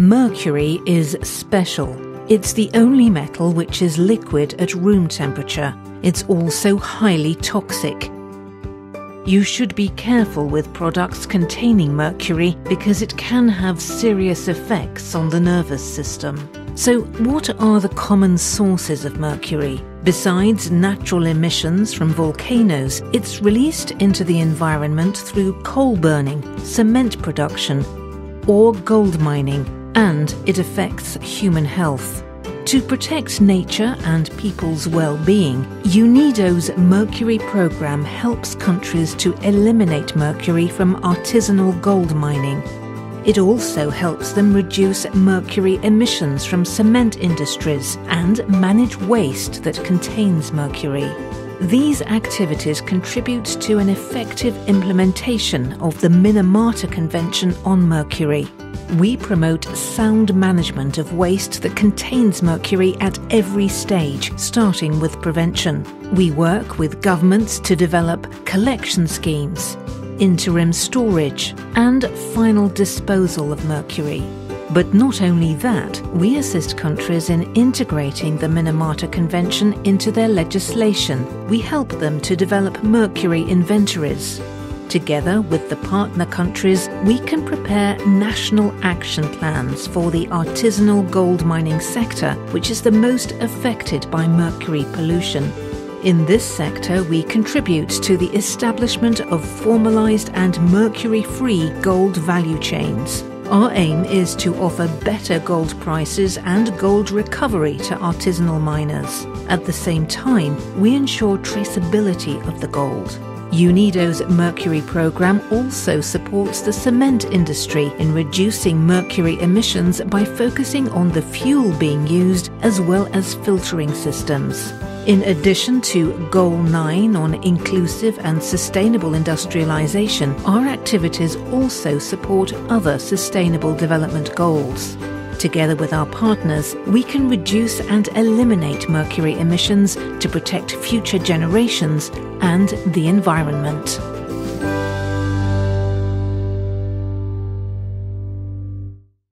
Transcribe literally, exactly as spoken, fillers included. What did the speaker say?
Mercury is special. It's the only metal which is liquid at room temperature. It's also highly toxic. You should be careful with products containing mercury because it can have serious effects on the nervous system. So, what are the common sources of mercury? Besides natural emissions from volcanoes, it's released into the environment through coal burning, cement production, or gold mining, and it affects human health. To protect nature and people's well-being, UNIDO's Mercury program helps countries to eliminate mercury from artisanal gold mining. It also helps them reduce mercury emissions from cement industries and manage waste that contains mercury. These activities contribute to an effective implementation of the Minamata Convention on Mercury. We promote sound management of waste that contains mercury at every stage, starting with prevention. We work with governments to develop collection schemes, interim storage, and final disposal of mercury. But not only that, we assist countries in integrating the Minamata Convention into their legislation. We help them to develop mercury inventories. Together with the partner countries, we can prepare national action plans for the artisanal gold mining sector, which is the most affected by mercury pollution. In this sector, we contribute to the establishment of formalized and mercury-free gold value chains. Our aim is to offer better gold prices and gold recovery to artisanal miners. At the same time, we ensure traceability of the gold. UNIDO's Mercury program also supports the cement industry in reducing mercury emissions by focusing on the fuel being used as well as filtering systems. In addition to Goal nine on inclusive and sustainable industrialization, our activities also support other sustainable development goals. Together with our partners, we can reduce and eliminate mercury emissions to protect future generations and the environment.